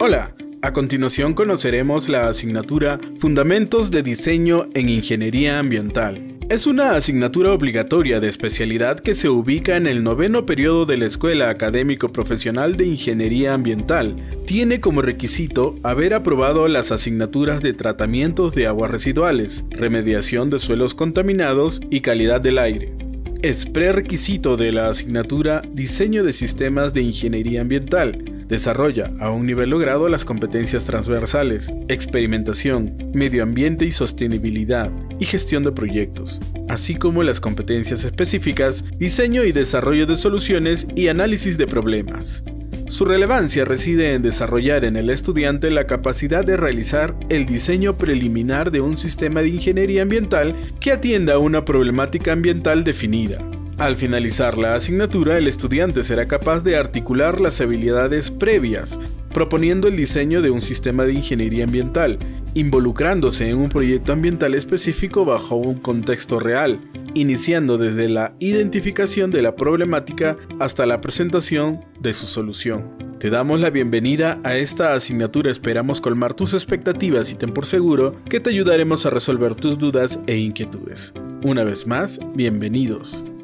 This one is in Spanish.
Hola, a continuación conoceremos la asignatura Fundamentos de Diseño en Ingeniería Ambiental. Es una asignatura obligatoria de especialidad que se ubica en el 9º periodo de la Escuela Académico Profesional de Ingeniería Ambiental. Tiene como requisito haber aprobado las asignaturas de tratamientos de aguas residuales, remediación de suelos contaminados y calidad del aire. Es prerequisito de la asignatura Diseño de Sistemas de Ingeniería Ambiental. Desarrolla a un nivel logrado las competencias transversales, experimentación, medio ambiente y sostenibilidad y gestión de proyectos, así como las competencias específicas, diseño y desarrollo de soluciones y análisis de problemas. Su relevancia reside en desarrollar en el estudiante la capacidad de realizar el diseño preliminar de un sistema de ingeniería ambiental que atienda a una problemática ambiental definida. Al finalizar la asignatura, el estudiante será capaz de articular las habilidades previas, proponiendo el diseño de un sistema de ingeniería ambiental, involucrándose en un proyecto ambiental específico bajo un contexto real, iniciando desde la identificación de la problemática hasta la presentación de su solución. Te damos la bienvenida a esta asignatura, esperamos colmar tus expectativas y ten por seguro que te ayudaremos a resolver tus dudas e inquietudes. Una vez más, bienvenidos.